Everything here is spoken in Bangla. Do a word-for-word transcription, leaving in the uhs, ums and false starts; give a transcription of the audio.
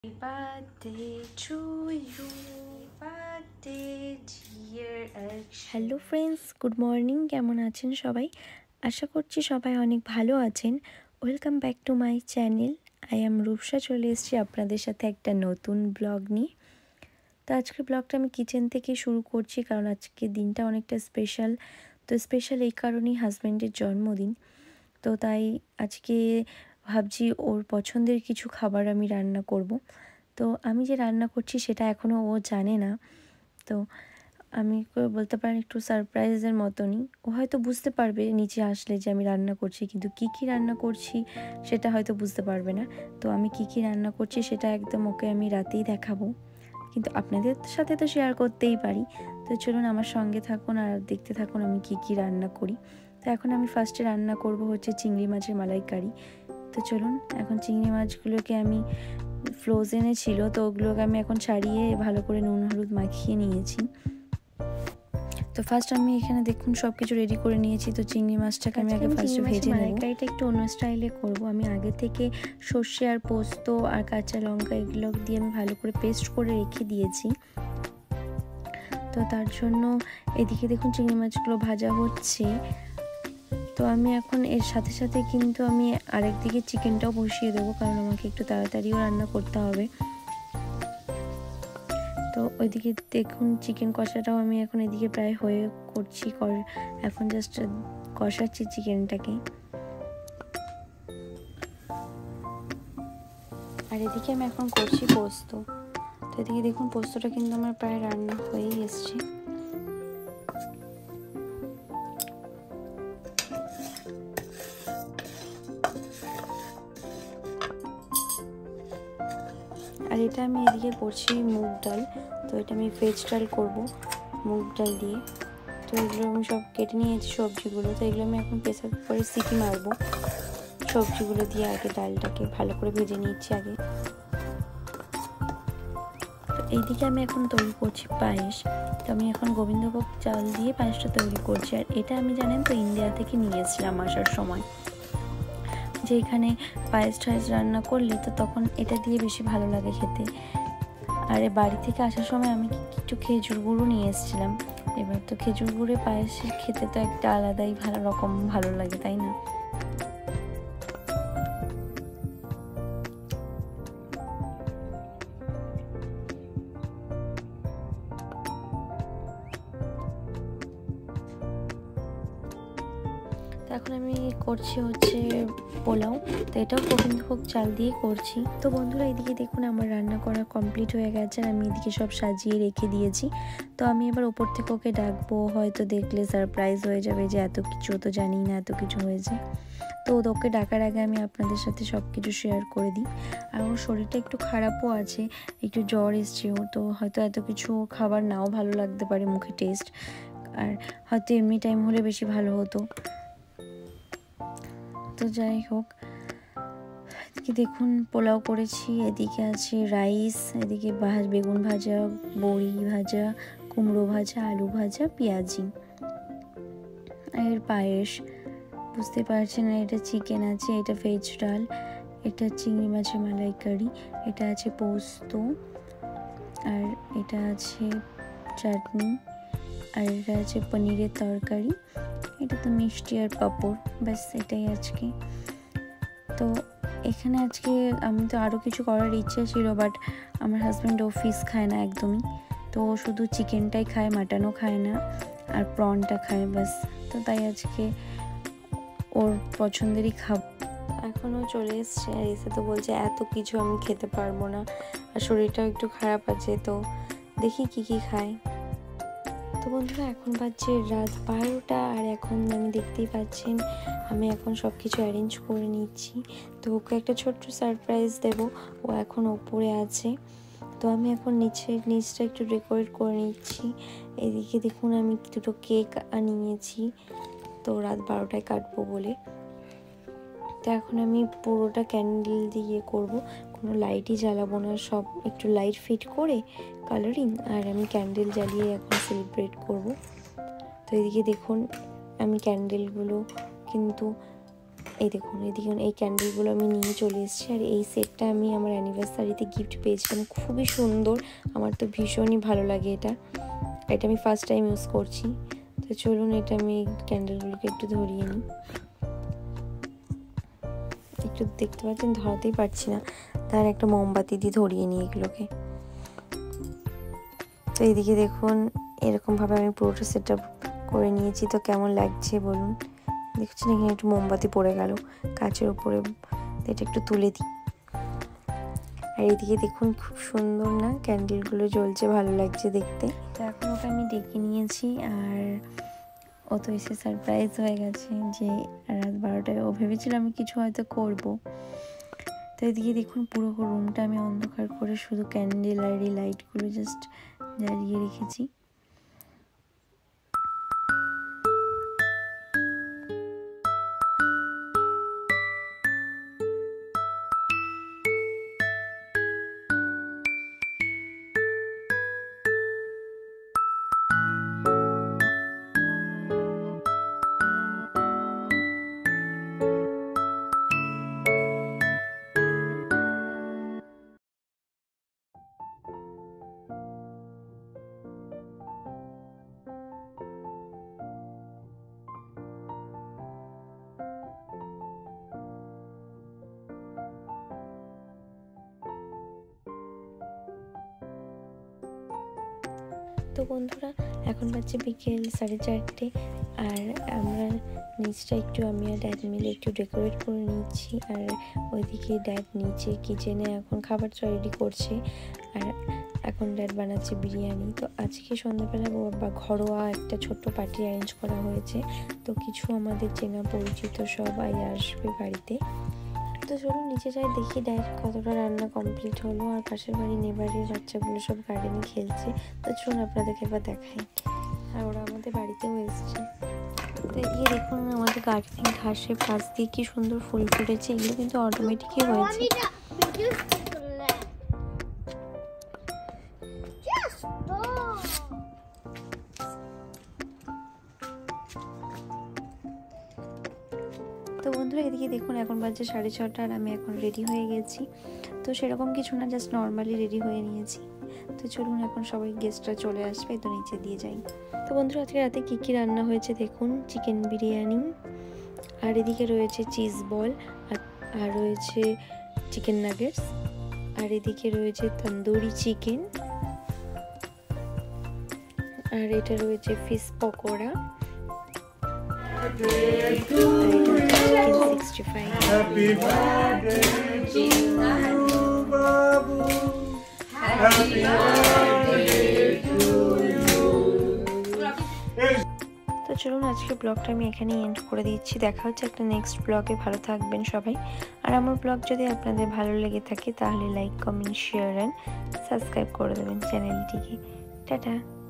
Happy birthday to you, birthday dear Akshay. Hello friends, good morning. কেমন আছেন সবাই? আশা করছি সবাই অনেক ভালো আছেন। Welcome back to my channel. I am Rupsa, চলে এসেছি আপনাদের সাথে একটা নতুন ব্লগ নিয়ে। তো আজকের ব্লগটা আমি কিচেন থেকে শুরু করছি, কারণ আজকে দিনটা অনেকটা স্পেশাল। তো স্পেশাল এই কারণেই, হাজব্যান্ডের জন্মদিন। তো তাই আজকে ভাবছি ওর পছন্দের কিছু খাবার আমি রান্না করব। তো আমি যে রান্না করছি সেটা এখনও ও জানে না। তো আমি বলতে পারেন একটু সারপ্রাইজের মতনই। ও হয়তো বুঝতে পারবে নিচে আসলে যে আমি রান্না করছি, কিন্তু কি কি রান্না করছি সেটা হয়তো বুঝতে পারবে না। তো আমি কি কি রান্না করছি সেটা একদম ওকে আমি রাতেই দেখাবো, কিন্তু আপনাদের সাথে তো শেয়ার করতেই পারি। তো চলুন আমার সঙ্গে থাকুন আর দেখতে থাকুন আমি কি কি রান্না করি। তো এখন আমি ফার্স্টে রান্না করব হচ্ছে চিংড়ি মাছের মালাইকারি। তো চলুন, এখন চিংড়ি মাছগুলোকে আমি ফ্রোজেনে ছিল, তো ওগুলোকে আমি এখন ছাড়িয়ে ভালো করে নুন হলুদ মাখিয়ে নিয়েছি। তো ফার্স্ট আমি এখানে দেখুন সব কিছু রেডি করে নিয়েছি। তো চিংড়ি মাছটাকে আমি আগে ফার্স্টে ভেজে নেব। মালাইকারিটা একটু অন্য স্টাইলে করব। আমি আগে থেকে সর্ষে আর পোস্ত আর কাঁচা লঙ্কা এগুলো দিয়ে আমি ভালো করে পেস্ট করে রেখে দিয়েছি। তো তার জন্য এদিকে দেখুন চিংড়ি মাছগুলো ভাজা হচ্ছে। তো আমি এখন এর সাথে সাথে কিন্তু আমি আরেকদিকে চিকেনটাও বসিয়ে দেবো, কারণ আমাকে একটু তাড়াতাড়িও রান্না করতে হবে। তো ওইদিকে দেখুন চিকেন কষাটাও আমি এখন এদিকে প্রায় হয়ে করছি, এখন জাস্ট কষাচ্ছি চিকেনটাকে। আর এদিকে আমি এখন করছি পোস্ত। তো এদিকে দেখুন পোস্তটা কিন্তু আমার প্রায় রান্না হয়েই এসছে। আর এটা আমি এদিকে করছি মুগ ডাল। তো এটা আমি ভেজ ডাল করবো মুগ ডাল দিয়ে। তো এগুলো আমি সব কেটে নিয়েছি সবজিগুলো। তো এগুলো আমি এখন প্রেসার কুকারে সিটি মারবো। সবজিগুলো দিয়ে আগে ডালটাকে ভালো করে ভেজে নিচ্ছি আগে। তো এইদিকে আমি এখন তৈরি করছি পায়েস। তো আমি এখন গোবিন্দভোগ চাল দিয়ে পায়েসটা তৈরি করছি। আর এটা আমি জানেন তো ইন্ডিয়া থেকে নিয়ে এসেছিলাম আসার সময়, যে এখানে পায়েস টায়েস রান্না করলে তো তখন এটা দিয়ে বেশি ভালো লাগে খেতে। আর বাড়ি থেকে আসার সময় আমি একটু খেজুর গুঁড়ো নিয়ে এসেছিলাম। এবার তো খেজুর গুঁড়ে পায়েসের খেতে তো একটা আলাদাই ভালো রকম ভালো লাগে, তাই না? এখন আমি করছি হচ্ছে পোলাও। তো এটাও গোবিন্দভোগ চাল দিয়ে করছি। তো বন্ধুরা এদিকে দেখুন আমার রান্না করা কমপ্লিট হয়ে গেছে। আমি এদিকে সব সাজিয়ে রেখে দিয়েছি। তো আমি এবার ওপর থেকে ওকে ডাকবো, হয়তো দেখলে সারপ্রাইজ হয়ে যাবে যে এত কিছু তো জানি না, এত কিছু হয়েছে। তো ওকে ডাকার আগে আমি আপনাদের সাথে সব কিছু শেয়ার করে দিই। আর ওর শরীরটা একটু খারাপও আছে, একটু জ্বর এসছে ওর। তো হয়তো এত কিছু খাবার নাও ভালো লাগতে পারে মুখে টেস্ট, আর হয়তো এমনি টাইম হলে বেশি ভালো হতো। তো যাই হোক, এদিকে দেখুন পোলাও করেছি, এদিকে আছে রাইস, এদিকে বেগুন ভাজা, বড়ি ভাজা, কুমড়ো ভাজা, আলু ভাজা, পেঁয়াজি, আর পায়েস। বুঝতে পারছেন, এটা চিকেন আছে, এটা ভেজ ডাল, এটা চিংড়ি মাছের মালাইকারি, এটা আছে পোস্ত, আর এটা আছে চাটনি, আর এটা আছে পনিরের তরকারি, এটা তো মিষ্টি আর পাঁপড়। ব্যাস এটাই আজকে। তো এখানে আজকে আমি তো আরও কিছু করার ইচ্ছা ছিল, বাট আমার হাজব্যান্ড ও ফিশ খায় না একদমই। তো শুধু চিকেনটাই খায়, মাটনও খায় না, আর প্রনটা খায় ব্যাস। তো তাই আজকে ওর পছন্দেরই খাবো। এখনও চলে এসছে, আর এসে তো বলছে এত কিছু আমি খেতে পারবো না, আর শরীরটাও একটু খারাপ আছে, তো দেখি কি কি খায়। তো বন্ধুরা এখন বাজছে রাত বারোটা, আর এখন আমি দেখতেই পাচ্ছেন আমি এখন সব কিছু অ্যারেঞ্জ করে নিচ্ছি। তো ওকে একটা ছোট্ট সারপ্রাইজ দেব, ও এখন ওপরে আছে। তো আমি এখন নিচে নিচটা একটু ডেকোরেট করে নিচ্ছি। এদিকে দেখুন আমি দুটো কেক আনিয়েছি, তো রাত বারোটায় কাটবো বলে। তো এখন আমি পুরোটা ক্যান্ডেল দিয়ে করব, কোনো লাইটই জ্বালাবো না, সব একটু লাইট ফিট করে কালারিং, আর আমি ক্যান্ডেল জ্বালিয়ে এখন সেলিব্রেট করব। তো এদিকে দেখুন আমি ক্যান্ডেলগুলো কিন্তু এই দেখুন এদিকে এই ক্যান্ডেলগুলো আমি নিয়ে চলে এসেছি। আর এই সেটটা আমি আমার অ্যানিভার্সারিতে গিফট পেয়েছিলাম, খুবই সুন্দর, আমার তো ভীষণই ভালো লাগে এটা। এটা আমি ফার্স্ট টাইম ইউজ করছি। তো চলুন এটা আমি ক্যান্ডেলগুলোকে একটু ধরিয়ে নিই। একটু দেখতে পাচ্ছেন ধরাতেই পারছি না, তার একটা মোমবাতি দিয়ে ধরিয়ে নিই এগুলোকে। তো এইদিকে দেখুন এরকমভাবে আমি পুরোটা সেট আপ করে নিয়েছি। তো কেমন লাগছে বলুন। দেখছেন এখানে একটু মোমবাতি পড়ে গেল কাচের উপরে, এটা একটু তুলে দিই। আর এইদিকে দেখুন খুব সুন্দর না ক্যান্ডেলগুলো জ্বলছে, ভালো লাগছে দেখতে। তো এখন ওকে আমি ডেকে নিয়েছি, আর ও তো এসে সারপ্রাইজ হয়ে গেছে যে রাত বারোটায় ও ভেবেছিল আমি কিছু হয়তো করব। তো এদিকে দেখুন পুরো রুমটা আমি অন্ধকার করে শুধু ক্যান্ডেল আর এই লাইটগুলো জাস্ট জ্বালিয়ে রেখেছি। তো বন্ধুরা এখন বাজছে বিকেল সাড়ে চারটে, আর আমরা নিচটা একটু আমি আর ড্যাড মিলে একটু ডেকোরেট করে নিচ্ছি। আর ওইদিকে ড্যাড নিচে কিচেনে এখন খাবার রেডি করছে, আর এখন ড্যাড বানাচ্ছে বিরিয়ানি। তো আজকে সন্ধ্যাবেলা বা ঘরোয়া একটা ছোট্ট পার্টি অ্যারেঞ্জ করা হয়েছে। তো কিছু আমাদের চেনা পরিচিত সবাই আসবে বাড়িতে। তো চলুন নিচে যাই, দেখি ড্যাড কতটা রান্না কমপ্লিট হলো। আর পাশের বাড়ি নেবারের বাচ্চাগুলো সব গার্ডেনে খেলছে। তো চলুন আপনাদেরকে একবার দেখাই। আর ওরা আমাদের বাড়িতেও এসছে। তো এদিকে দেখুন আমাদের গার্ডেনে ঘাসের পাশ দিয়ে কি সুন্দর ফুল ফুটেছে, এগুলো কিন্তু অটোমেটিকই হয়েছে। তো বন্ধুরা এদিকে দেখুন এখন বাজে সাড়ে ছটা, আর আমি এখন রেডি হয়ে গেছি। তো সেরকম কিছু না, জাস্ট নর্মালি রেডি হয়ে নিয়েছি। তো চলুন এখন সবাই গেস্টরা চলে আসবে, তো নিচে দিয়ে যাই। তো বন্ধুরা আজকে রাতে কী কী রান্না হয়েছে দেখুন, চিকেন বিরিয়ানি, আর এদিকে রয়েছে চিজ বল, আর রয়েছে চিকেন নাগেটস, আর এদিকে রয়েছে তন্দুরি চিকেন, আর এটা রয়েছে fish pakora, Happy birthday to you, Babu. Happy birthday to you. তো চলুন আজকে ব্লগটা আমি এখানেই এন্ড করে দিচ্ছি। দেখা হচ্ছে একটা নেক্সট ব্লগে। ভালো থাকবেন সবাই। আর আমার ব্লগ যদি আপনাদের ভালো লেগে থাকে তাহলে like, comment, share and subscribe করে দেবেন চ্যানেলটিকে। টাটা।